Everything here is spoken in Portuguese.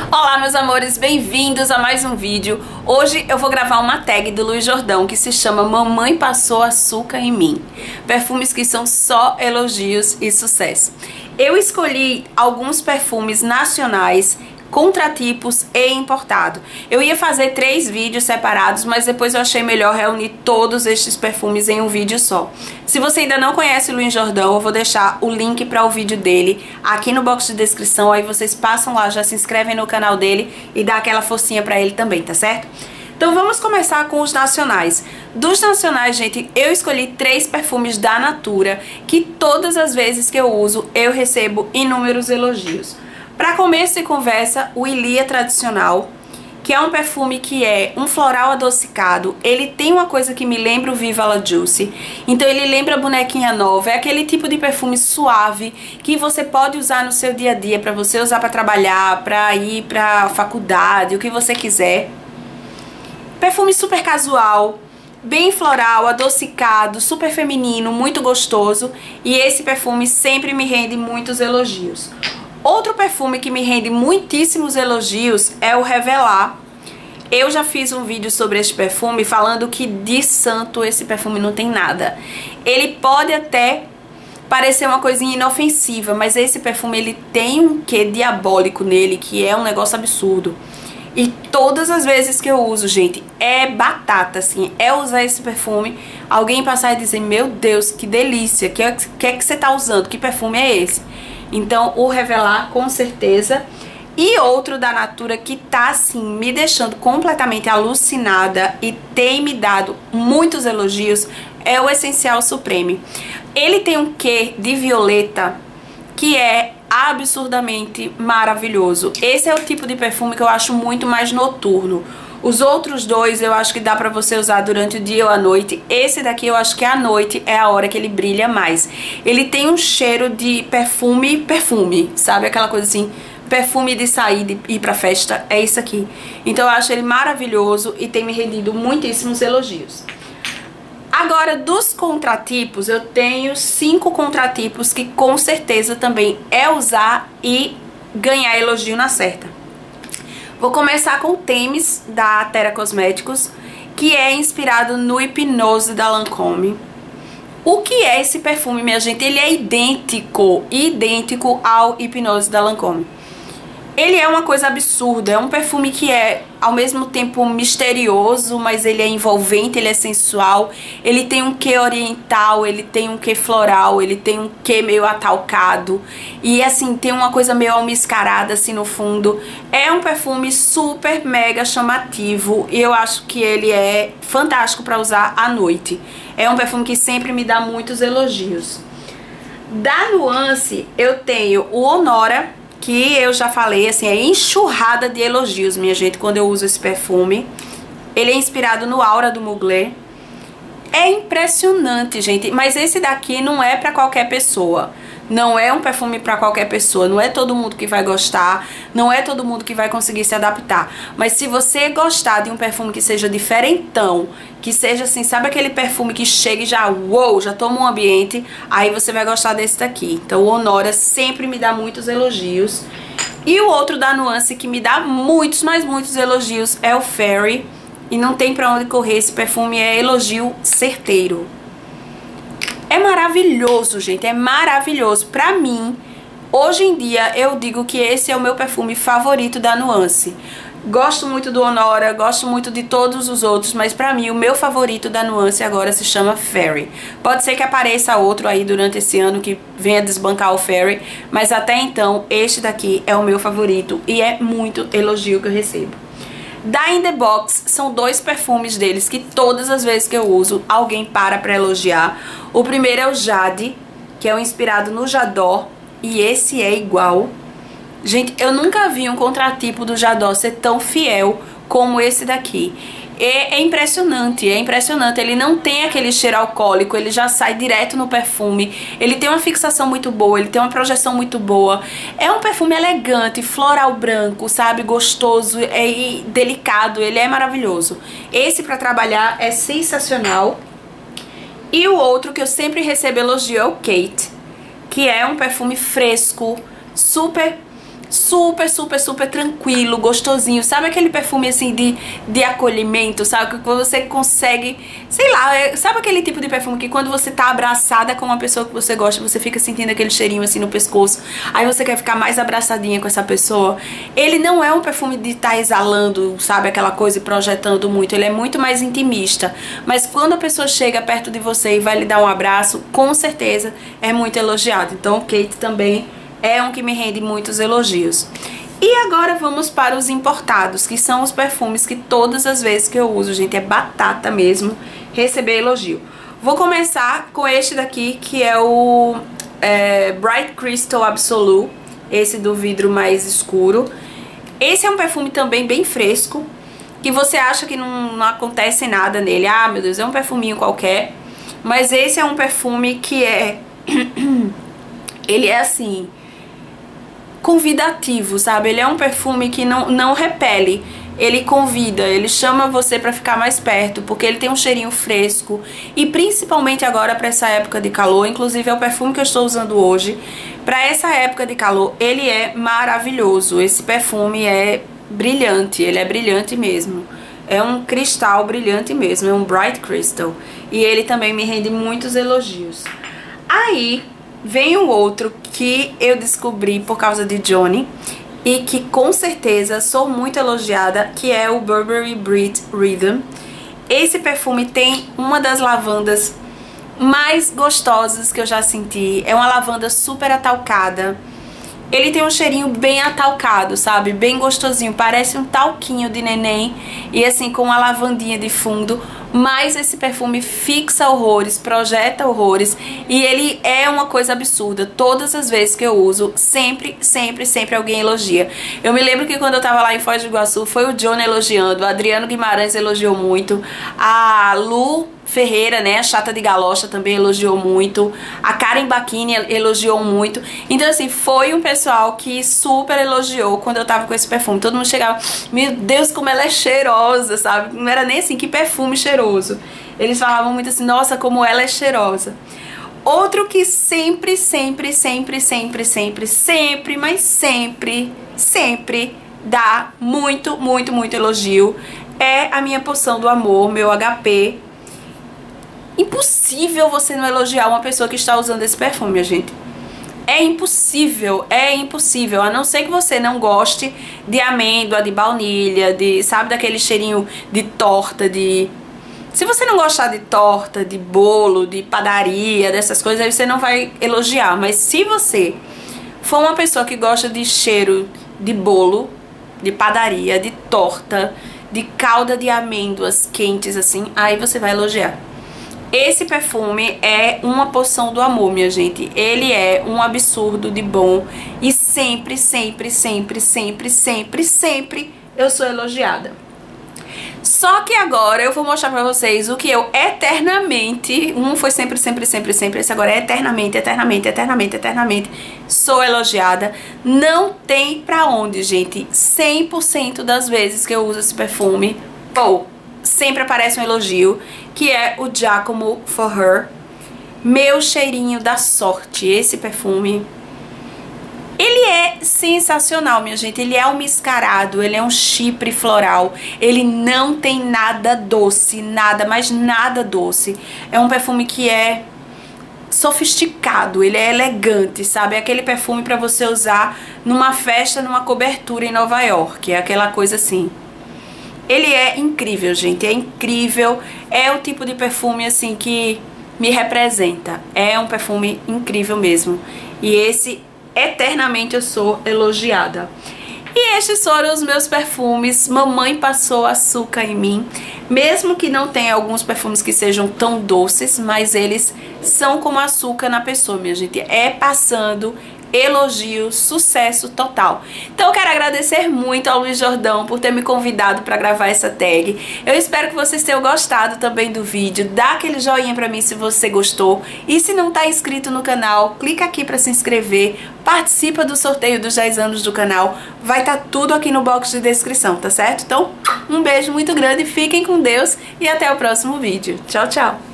Olá meus amores, bem-vindos a mais um vídeo. Hoje eu vou gravar uma tag do Luiz Jordão que se chama Mamãe Passou Açúcar em Mim. Perfumes que são só elogios e sucesso. Eu escolhi alguns perfumes nacionais, contratipos e importado. Eu ia fazer 3 vídeos separados, mas depois eu achei melhor reunir todos estes perfumes em um vídeo só. Se você ainda não conhece o Luiz Jordão, eu vou deixar o link para o vídeo dele aqui no box de descrição, aí vocês passam lá, já se inscrevem no canal dele e dá aquela forcinha para ele também, tá certo? Então vamos começar com os nacionais. Dos nacionais, gente, eu escolhi 3 perfumes da Natura, que todas as vezes que eu uso, eu recebo inúmeros elogios. Para começo de conversa, o Ilia Tradicional, que é um perfume que é um floral adocicado. Ele tem uma coisa que me lembra o Viva La Juicy, então ele lembra a bonequinha nova. É aquele tipo de perfume suave que você pode usar no seu dia a dia, para você usar para trabalhar, para ir para faculdade, o que você quiser. Perfume super casual, bem floral, adocicado, super feminino, muito gostoso, e esse perfume sempre me rende muitos elogios. Outro perfume que me rende muitíssimos elogios é o Revelar. Eu já fiz um vídeo sobre esse perfume falando que de santo esse perfume não tem nada. Ele pode até parecer uma coisinha inofensiva, mas esse perfume ele tem um quê diabólico nele, que é um negócio absurdo. E todas as vezes que eu uso, gente, é batata, assim, é usar esse perfume, alguém passar e dizer, meu Deus, que delícia, que é que você tá usando, que perfume é esse? Então, o Revelar, com certeza. E outro da Natura que tá, assim, me deixando completamente alucinada e tem me dado muitos elogios, é o Essencial Supreme. Ele tem um quê de violeta que é absurdamente maravilhoso. Esse é o tipo de perfume que eu acho muito mais noturno. Os outros dois eu acho que dá pra você usar durante o dia ou à noite. Esse daqui eu acho que à noite é a hora que ele brilha mais. Ele tem um cheiro de perfume, sabe? Aquela coisa assim, perfume de sair, de ir pra festa, é isso aqui. Então eu acho ele maravilhoso e tem me rendido muitíssimos elogios. Agora, dos contratipos, eu tenho 5 contratipos que com certeza também é usar e ganhar elogio na certa. Vou começar com o Thames, da Terra Cosméticos, que é inspirado no Hipnose da Lancôme. O que é esse perfume, minha gente? Ele é idêntico ao Hipnose da Lancôme. Ele é uma coisa absurda, é um perfume que é ao mesmo tempo misterioso, mas ele é envolvente, ele é sensual, ele tem um quê oriental, ele tem um quê floral, ele tem um quê meio atalcado, e assim, tem uma coisa meio almiscarada assim no fundo. É um perfume super mega chamativo e eu acho que ele é fantástico para usar à noite. É um perfume que sempre me dá muitos elogios. Da Nuance, eu tenho o Honora, que eu já falei, assim, é enxurrada de elogios, minha gente, quando eu uso esse perfume. Ele é inspirado no Aura do Mugler. É impressionante, gente, mas esse daqui não é pra qualquer pessoa. Não é um perfume pra qualquer pessoa, não é todo mundo que vai gostar, não é todo mundo que vai conseguir se adaptar. Mas se você gostar de um perfume que seja diferentão, que seja assim, sabe aquele perfume que chega e já, uou, já toma um ambiente, aí você vai gostar desse daqui. Então o Honora sempre me dá muitos elogios. E o outro da Nuance que me dá muitos, mas muitos elogios é o Fairy. E não tem pra onde correr, esse perfume é elogio certeiro. É maravilhoso, gente, é maravilhoso. Pra mim, hoje em dia, eu digo que esse é o meu perfume favorito da Nuance. Gosto muito do Honora, gosto muito de todos os outros, mas pra mim, o meu favorito da Nuance agora se chama Fairy. Pode ser que apareça outro aí durante esse ano que venha desbancar o Fairy, mas até então, este daqui é o meu favorito e é muito elogio que eu recebo. Da In The Box, são 2 perfumes deles que todas as vezes que eu uso, alguém pra elogiar. O primeiro é o Jade, que é o inspirado no J'adore, e esse é igual. Gente, eu nunca vi um contratipo do J'adore ser tão fiel como esse daqui. É impressionante, é impressionante. Ele não tem aquele cheiro alcoólico, ele já sai direto no perfume. Ele tem uma fixação muito boa, ele tem uma projeção muito boa. É um perfume elegante, floral branco, sabe? Gostoso e delicado, ele é maravilhoso. Esse pra trabalhar é sensacional. E o outro que eu sempre recebo elogio é o Kate, que é um perfume fresco, super super, super, super tranquilo, gostosinho. Sabe aquele perfume assim de acolhimento, sabe? Que você consegue, sei lá, sabe aquele tipo de perfume que quando você tá abraçada com uma pessoa que você gosta, você fica sentindo aquele cheirinho assim no pescoço, aí você quer ficar mais abraçadinha com essa pessoa. Ele não é um perfume de estar exalando, sabe, aquela coisa e projetando muito, ele é muito mais intimista. Mas quando a pessoa chega perto de você e vai lhe dar um abraço, com certeza é muito elogiado. Então Kate também é um que me rende muitos elogios. E agora vamos para os importados, que são os perfumes que todas as vezes que eu uso, gente, é batata mesmo receber elogio. Vou começar com este daqui, que é o Bright Crystal Absolute, esse do vidro mais escuro. Esse é um perfume também bem fresco, que você acha que não acontece nada nele. Ah, meu Deus, é um perfuminho qualquer. Mas esse é um perfume que ele é assim, convidativo, sabe? Ele é um perfume que não repele, ele convida, ele chama você pra ficar mais perto, porque ele tem um cheirinho fresco, e principalmente agora pra essa época de calor, inclusive é o perfume que eu estou usando hoje, pra essa época de calor, ele é maravilhoso. Esse perfume é brilhante, ele é brilhante mesmo, é um cristal brilhante mesmo, é um Bright Crystal, e ele também me rende muitos elogios. Aí vem um outro que eu descobri por causa de Johnny e que com certeza sou muito elogiada, que é o Burberry Brit Rhythm. Esse perfume tem uma das lavandas mais gostosas que eu já senti. É uma lavanda super atalcada. Ele tem um cheirinho bem atalcado, sabe? Bem gostosinho, parece um talquinho de neném. E assim, com uma lavandinha de fundo. Mas esse perfume fixa horrores, projeta horrores. E ele é uma coisa absurda. Todas as vezes que eu uso, sempre, sempre, sempre alguém elogia. Eu me lembro que quando eu tava lá em Foz do Iguaçu, foi o Johnny elogiando, o Adriano Guimarães elogiou muito, a Lu Ferreira, né, a Chata de Galocha, também elogiou muito, a Karen Bacchini elogiou muito. Então assim, foi um pessoal que super elogiou quando eu tava com esse perfume. Todo mundo chegava, meu Deus, como ela é cheirosa, sabe? Não era nem assim, que perfume cheiroso. Eles falavam muito assim, nossa, como ela é cheirosa. Outro que sempre, sempre, sempre, sempre, sempre, sempre, mas sempre, sempre dá muito, muito, muito elogio é a minha poção do amor, meu HP. Impossível você não elogiar uma pessoa que está usando esse perfume, minha gente. É impossível, a não ser que você não goste de amêndoa, de baunilha, sabe, daquele cheirinho de torta, Se você não gostar de torta, de bolo, de padaria, dessas coisas, aí você não vai elogiar. Mas se você for uma pessoa que gosta de cheiro de bolo, de padaria, de torta, de calda de amêndoas quentes assim, aí você vai elogiar. Esse perfume é uma poção do amor, minha gente. Ele é um absurdo de bom e sempre, sempre, sempre, sempre, sempre, sempre eu sou elogiada. Só que agora eu vou mostrar pra vocês o que eu eternamente, foi sempre, sempre, sempre, sempre, esse agora é eternamente, eternamente, eternamente, eternamente, sou elogiada. Não tem pra onde, gente. 100% das vezes que eu uso esse perfume, sempre aparece um elogio, que é o Giacomo For Her, meu cheirinho da sorte. Esse perfume, ele é sensacional, minha gente. Ele é um mascarado, ele é um chipre floral, ele não tem nada doce, nada, mas nada doce. É um perfume que é sofisticado, ele é elegante, sabe? É aquele perfume pra você usar numa festa, numa cobertura em Nova York, é aquela coisa assim. Ele é incrível, gente, é incrível, é o tipo de perfume assim que me representa, é um perfume incrível mesmo, e esse eternamente eu sou elogiada. E estes foram os meus perfumes. Mamãe passou açúcar em mim, mesmo que não tenha alguns perfumes que sejam tão doces, mas eles são como açúcar na pessoa, minha gente, é passando elogio, sucesso total. Então eu quero agradecer muito ao Luiz Jordão por ter me convidado para gravar essa tag. Eu espero que vocês tenham gostado também do vídeo. Dá aquele joinha pra mim se você gostou. E se não tá inscrito no canal, clica aqui para se inscrever. Participa do sorteio dos 10 anos do canal. Vai estar tudo aqui no box de descrição, tá certo? Então, um beijo muito grande, fiquem com Deus e até o próximo vídeo. Tchau, tchau!